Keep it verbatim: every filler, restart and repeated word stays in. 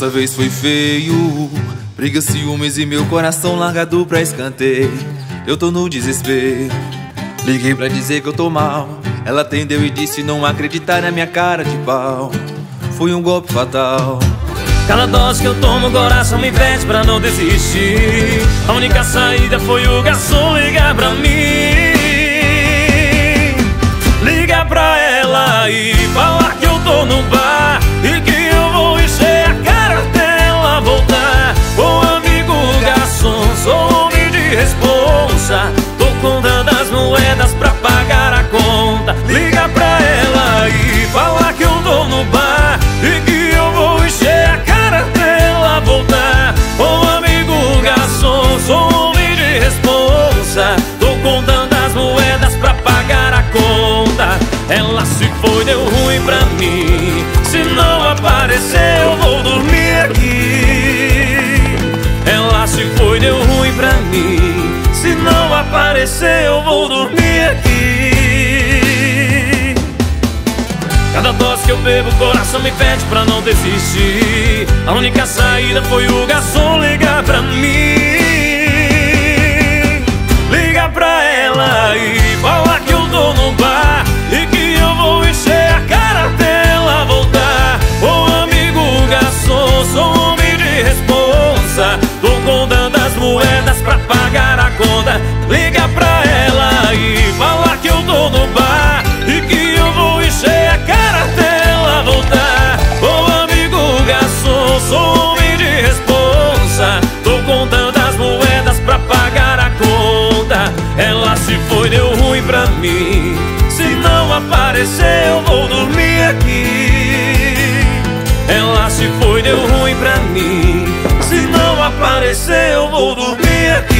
dessa vez foi feio. Briga, ciúmes e meu coração largado pra escanteio. Eu tô no desespero. Liguei pra dizer que eu tô mal. Ela atendeu e disse não acreditar na minha cara de pau. Foi um golpe fatal. Cada dose que eu tomo, o coração me pede pra não desistir. A única saída foi o garçom ligar pra mim. Liga pra ela e falar que eu tô no bar e que eu vou encher a cara até ela voltar. Ô amigo garçom, sou homem de responsa, tô contando as moedas pra pagar a conta. Liga pra ela e falar que eu tô no bar e que eu vou encher a cara até ela voltar. Ô amigo garçom, sou homem de responsa, tô contando as moedas pra pagar a conta. Ela se foi, deu ruim pra mim. Se não aparecer eu vou dormir aqui. Ela se foi, deu ruim pra mim. Se não aparecer eu vou dormir aqui. Cada dose que eu bebo o coração me pede pra não desistir. A única saída foi o garçom ligar pra mim. Liga pra ela e falar que eu tô no bar e que eu vou encher a cara até ela voltar. Ô amigo garçom, sou homem de responsa, tô contando as moedas pra pagar a conta. Liga pra ela e falar que eu tô no bar e que eu vou encher a cara até ela voltar. Ô amigo garçom, sou homem de responsa, tô contando as moedas pra pagar a conta. Ela se foi, deu ruim pra mim. Se não aparecer eu vou dormir aqui. Ela se foi, deu ruim pra mim. Se não aparecer eu vou dormir aqui.